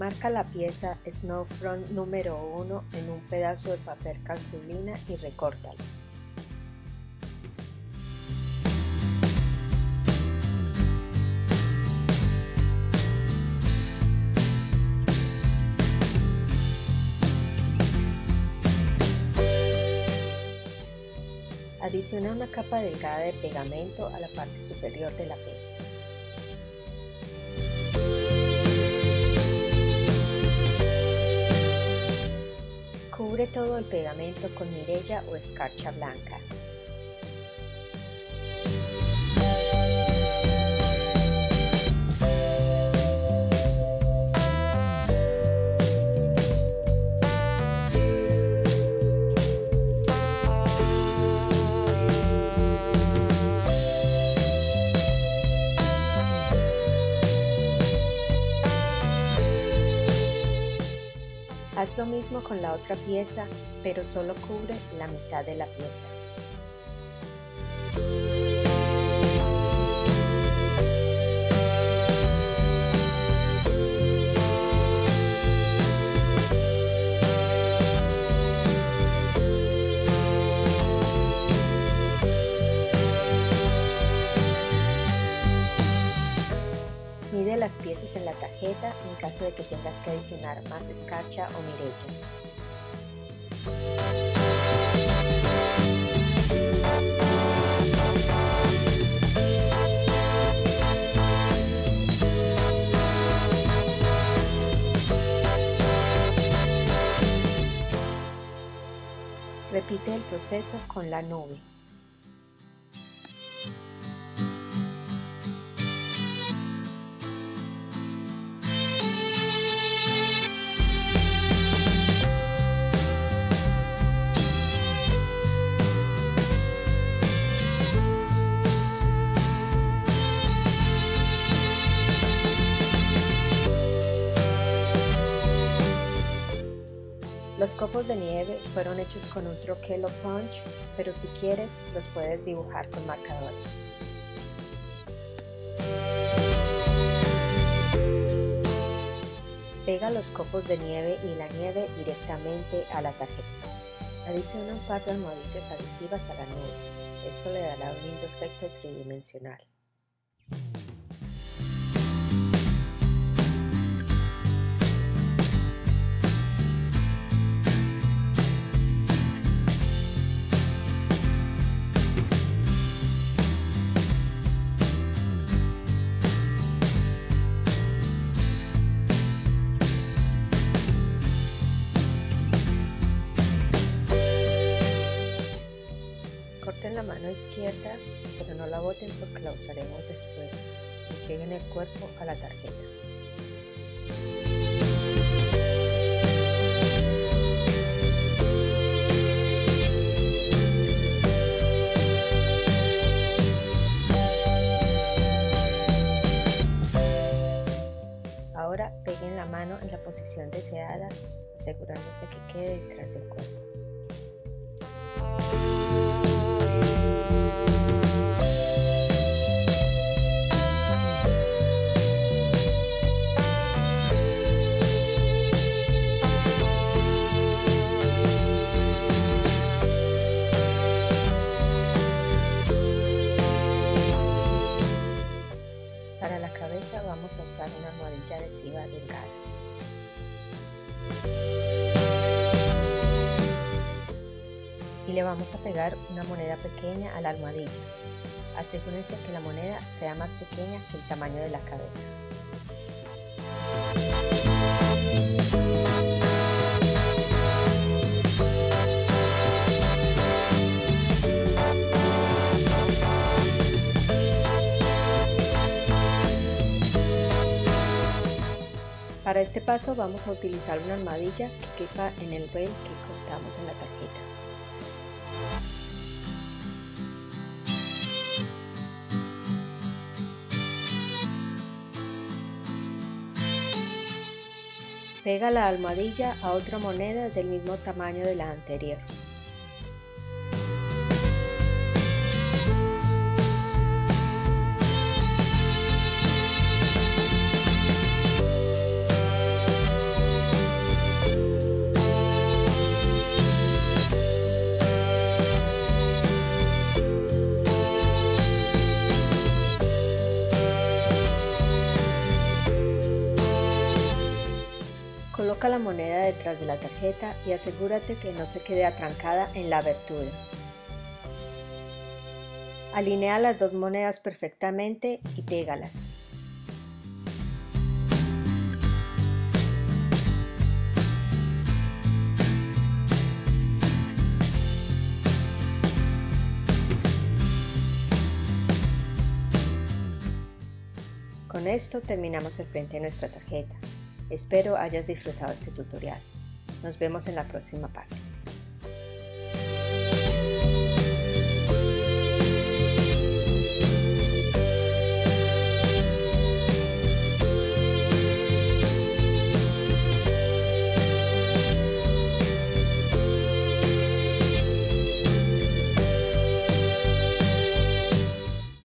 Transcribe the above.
Marca la pieza Snow Front número 1 en un pedazo de papel cartulina y recórtalo. Adiciona una capa delgada de pegamento a la parte superior de la pieza. Cubre todo el pegamento con mirella o escarcha blanca. Haz lo mismo con la otra pieza, pero solo cubre la mitad de la pieza. Mide las piezas en la tarjeta en caso de que tengas que adicionar más escarcha o mirella. Repite el proceso con la nube. Los copos de nieve fueron hechos con un troquelo punch, pero si quieres los puedes dibujar con marcadores. Pega los copos de nieve y la nieve directamente a la tarjeta. Adiciona un par de almohadillas adhesivas a la nube. Esto le dará un lindo efecto tridimensional. Corten la mano izquierda, pero no la boten porque la usaremos después, y peguen el cuerpo a la tarjeta. Ahora peguen la mano en la posición deseada, asegurándose que quede detrás del cuerpo. Para la cabeza vamos a usar una almohadilla adhesiva delgada. Y le vamos a pegar una moneda pequeña a la almohadilla. Asegúrense que la moneda sea más pequeña que el tamaño de la cabeza. Para este paso vamos a utilizar una almohadilla que quepa en el rel que cortamos en la tarjeta. Pega la almohadilla a otra moneda del mismo tamaño de la anterior. Coloca la moneda detrás de la tarjeta y asegúrate que no se quede atrancada en la abertura. Alinea las dos monedas perfectamente y pégalas. Con esto terminamos el frente de nuestra tarjeta. Espero hayas disfrutado este tutorial. Nos vemos en la próxima parte.